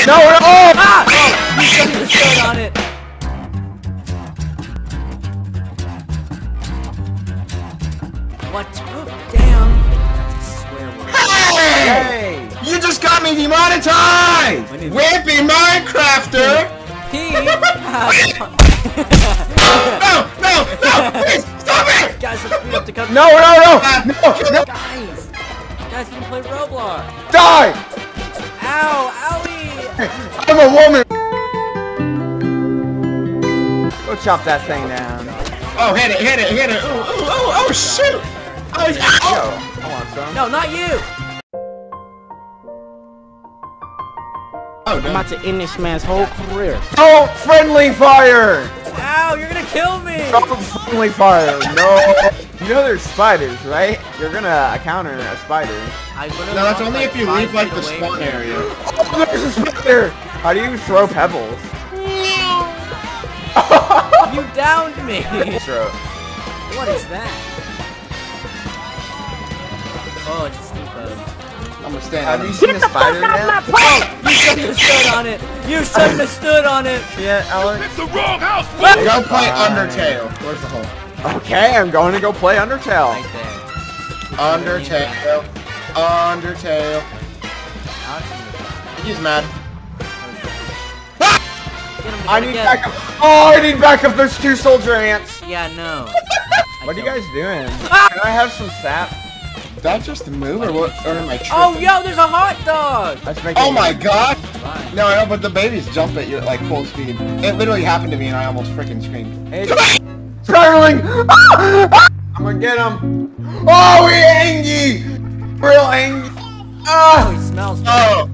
No, no! Oh! Ah! Oh, you shouldn't have stood on it. What? Oh, damn. That's a swear word. Hey! You just got me demonetized! Wimpy Minecrafter! Pete! No! Please, stop it! Guys, let's speed up the cut. No, no, no! No! Guys, we can play Roblox. Die! Ow! Owie! I'm a woman! Go chop that thing down. Oh, hit it! Oh, shoot! Oh, Yo, I want some. No, not you! Oh, I'm no. about to end this man's whole career. Don't friendly fire! Ow! You're gonna kill me! Don't friendly fire! No! You know there's spiders, right? You're gonna counter a spider. No, that's only if you leave, like, the spawn area. Oh, there's a spider! How do you throw pebbles? You downed me! Throw. What is that? Oh, it's a stink bug. I'm gonna stand Have on you it. seen a spider now? Oh, you shouldn't have stood on it! You shouldn't have stood on it! Yeah, Alex. Go play Undertale. Where's the hole? Okay, I'm going to go play Undertale. Right there. Undertale. He's mad. Get him, I get him, need get him. backup. Oh, I need backup. There's 2 soldier ants. Yeah, no. What are you guys doing? Can I have some sap? Did that just move or what? Or am I tripping? Oh, yo, there's a hot dog! Let's make Oh it- my god! Fine. No, I know, but the babies jump at you at like full speed. It literally happened to me and I almost freaking screamed. Hey, Starling! I'm gonna get him. Oh, we angry! Real angry. Oh, he smells bad.